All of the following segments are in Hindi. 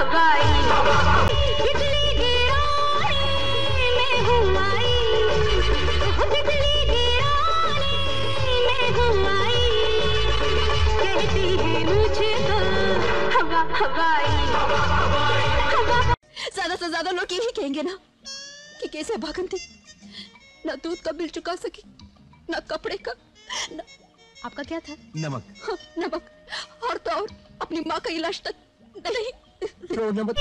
हवाई बिजली गिराने में हूँ आई, बिजली गिराने में हूँ आई, कहती है मुझको हवा हवाई हवा। ज्यादा से ज्यादा लोग यही कहेंगे ना कि कैसे भागन थी, ना दूध का बिल चुका सकी, ना कपड़े का, ना... आपका क्या था? नमक। हाँ, नमक। और तो और अपनी माँ का इलाज तक नहीं। रोना मत।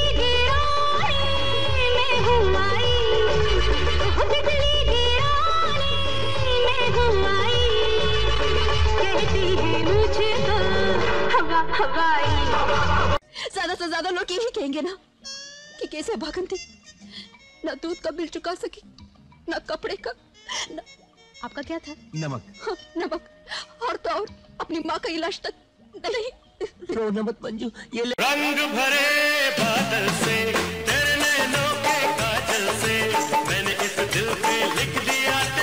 में हूँ आई, बिजली गिराने में हूँ आई, कहती है मुझको हवा हवाई। ज्यादा से ज्यादा लोग यही कहेंगे ना कि कैसे भागन थी, ना दूध का बिल चुका सकी, ना कपड़े का, ना... आपका क्या था? नमक। हाँ, नमक। और तो और अपनी माँ का इलाज तक नहीं। रोना मत मंजू, ये ले। रंग भरे बादल से तेरे नैनों के काजल से मैंने इस दिल पे लिख दिया